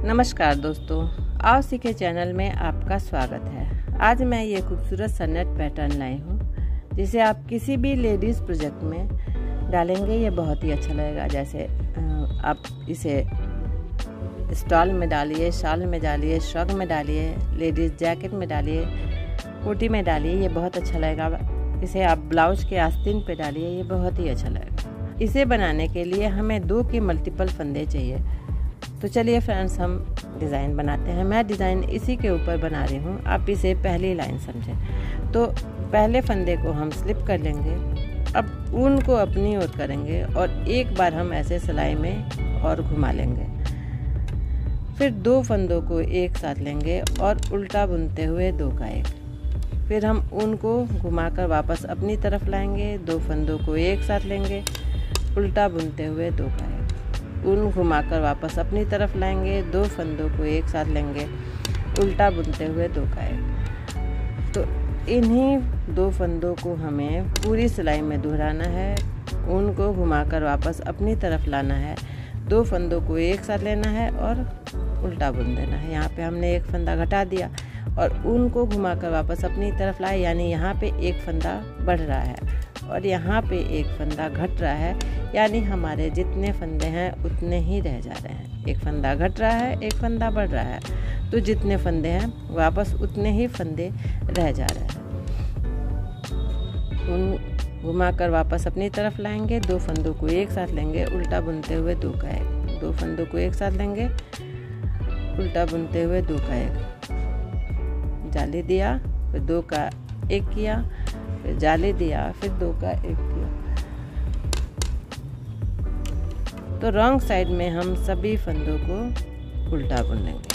नमस्कार दोस्तों, आओ सीखे चैनल में आपका स्वागत है। आज मैं ये खूबसूरत सा नेट पैटर्न लाई हूँ जिसे आप किसी भी लेडीज़ प्रोजेक्ट में डालेंगे। ये बहुत ही अच्छा लगेगा। जैसे आप इसे स्टॉल में डालिए, शाल में डालिए, श्रग में डालिए, लेडीज़ जैकेट में डालिए, कोटी में डालिए, ये बहुत अच्छा लगेगा। इसे आप ब्लाउज के आस्तीन पे डालिए, ये बहुत ही अच्छा लगेगा। इसे बनाने के लिए हमें 2 के मल्टीपल फंदे चाहिए। तो चलिए फ्रेंड्स, हम डिज़ाइन बनाते हैं। मैं डिज़ाइन इसी के ऊपर बना रही हूँ, आप इसे पहली लाइन समझें। तो पहले फंदे को हम स्लिप कर लेंगे। अब ऊन को अपनी ओर करेंगे और एक बार हम ऐसे सिलाई में और घुमा लेंगे। फिर 2 फंदों को एक साथ लेंगे और उल्टा बुनते हुए 2 का 1। फिर हम ऊन को घुमाकर वापस अपनी तरफ लाएंगे। 2 फंदों को एक साथ लेंगे, उल्टा बुनते हुए 2 का 1। ऊन घुमाकर वापस अपनी तरफ लाएंगे। 2 फंदों को एक साथ लेंगे, उल्टा बुनते हुए 2 का 1। तो इन्हीं 2 फंदों को हमें पूरी सिलाई में दोहराना है। ऊन को घुमाकर वापस अपनी तरफ लाना है, 2 फंदों को एक साथ लेना है और उल्टा बुन देना है। यहाँ पे हमने 1 फंदा घटा दिया और ऊन को घुमाकर वापस अपनी तरफ लाए, यानी यहाँ पे 1 फंदा बढ़ रहा है और यहाँ पे 1 फंदा घट रहा है, यानी हमारे जितने फंदे हैं उतने ही रह जा रहे हैं। 1 फंदा घट रहा है, 1 फंदा बढ़ रहा है, तो जितने फंदे हैं वापस उतने ही फंदे रह जा रहे हैं। ऊन घुमाकर वापस अपनी तरफ लाएंगे। 2 फंदों को एक साथ लेंगे, उल्टा बुनते हुए 2 का 1। 2 फंदों को एक साथ लेंगे, उल्टा बुनते हुए 2 का 1। जाली दिया, फिर 2 का 1 किया, फिर जाली दिया, फिर 2 का 1 किया। तो रॉन्ग साइड में हम सभी फंदों को उल्टा बुन लेंगे।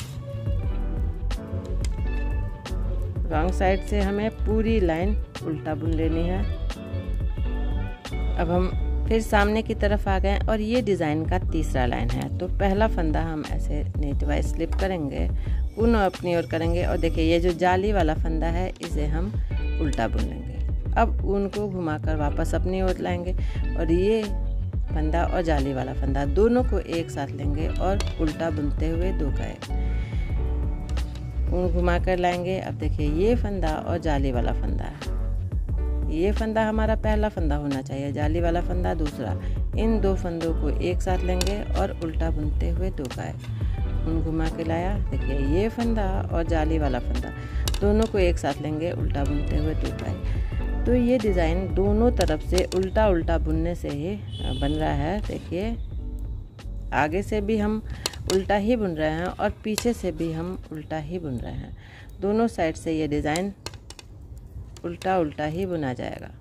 रॉन्ग साइड से हमें पूरी लाइन उल्टा बुन लेनी है। अब हम फिर सामने की तरफ आ गए और ये डिज़ाइन का तीसरा लाइन है। तो पहला फंदा हम ऐसे नीट वाइज स्लिप करेंगे, ऊन अपनी ओर करेंगे और देखिए ये जो जाली वाला फंदा है इसे हम उल्टा बुन लेंगे। अब ऊन को घुमाकर वापस अपनी ओर लाएंगे और ये फंदा और जाली वाला फंदा दोनों को एक साथ लेंगे और उल्टा बुनते हुए 2 का 1। ऊन घुमा कर लाएंगे। अब देखिए ये फंदा और जाली वाला फंदा है। ये फंदा हमारा पहला फंदा होना चाहिए, जाली वाला फंदा दूसरा। इन 2 फंदों को एक साथ लेंगे और उल्टा बुनते हुए 2 का 1। ऊन घुमा के लाया, देखिए ये फंदा और जाली वाला फंदा दोनों को एक साथ लेंगे, उल्टा बुनते हुए 2 का 1। तो ये डिज़ाइन दोनों तरफ से उल्टा उल्टा बुनने से ही बन रहा है। देखिए आगे से भी हम उल्टा ही बुन रहे हैं और पीछे से भी हम उल्टा ही बुन रहे हैं। दोनों साइड से ये डिज़ाइन उल्टा उल्टा ही बुना जाएगा।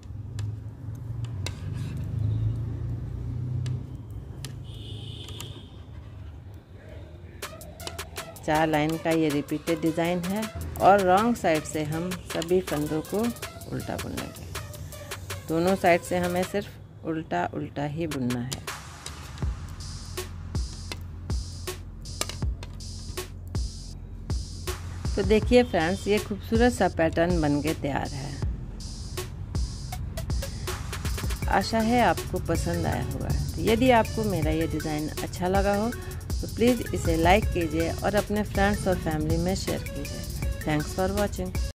चार लाइन का ये रिपीटेड डिज़ाइन है और रॉन्ग साइड से हम सभी फंदों को उल्टा बुन लेंगे। दोनों साइड से हमें सिर्फ उल्टा उल्टा ही बुनना है। तो देखिए फ्रेंड्स, ये खूबसूरत सा पैटर्न बन के तैयार है। आशा है आपको पसंद आया होगा। तो यदि आपको मेरा ये डिज़ाइन अच्छा लगा हो तो प्लीज़ इसे लाइक कीजिए और अपने फ्रेंड्स और फैमिली में शेयर कीजिए। Thanks for watching.